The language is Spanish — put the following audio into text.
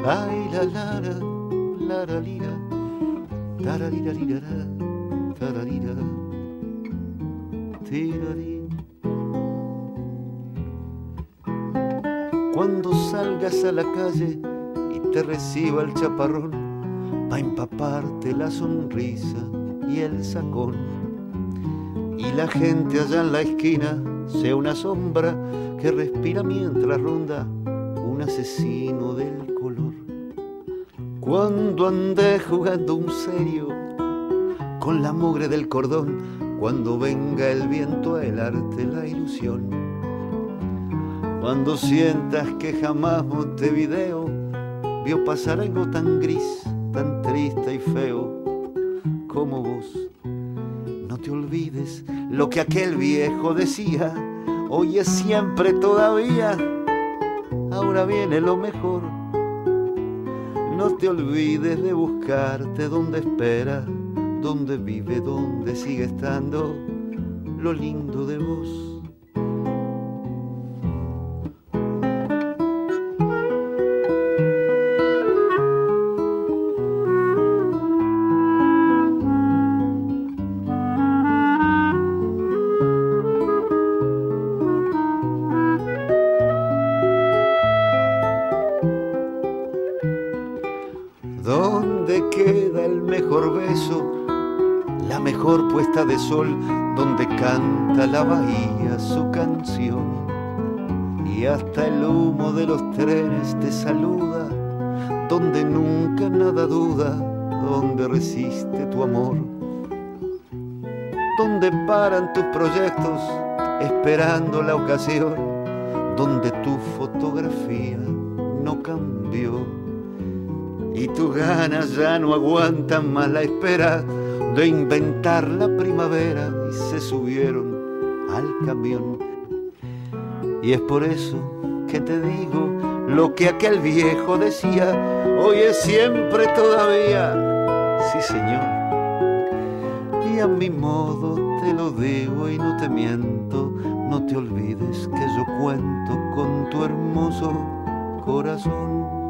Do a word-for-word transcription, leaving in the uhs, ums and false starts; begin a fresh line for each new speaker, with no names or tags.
Ay, la la la, la la lira, tararira lirara, tararira, tirari. Cuando salgas a la calle y te reciba el chaparrón, va a empaparte la sonrisa y el sacón. Y la gente allá en la esquina sea una sombra que respira mientras ronda un asesino del color. Cuando andes jugando un serio con la mugre del cordón, cuando venga el viento a helarte la ilusión, cuando sientas que jamás Montevideo vio pasar algo tan gris, tan triste y feo como vos, no te olvides lo que aquel viejo decía, hoy es siempre todavía, ahora viene lo mejor. No te olvides de buscarte donde espera, donde vive, donde sigue estando lo lindo de vos. ¿Dónde queda el mejor beso, la mejor puesta de sol, donde canta la bahía su canción? Y hasta el humo de los trenes te saluda, donde nunca nada duda, donde resiste tu amor, donde paran tus proyectos esperando la ocasión, donde tu fotografía no cambió. Y tus ganas ya no aguantan más la espera de inventar la primavera y se subieron al camión. Y es por eso que te digo lo que aquel viejo decía, hoy es siempre todavía, sí señor. Y a mi modo te lo digo y no te miento, no te olvides que yo cuento con tu hermoso corazón.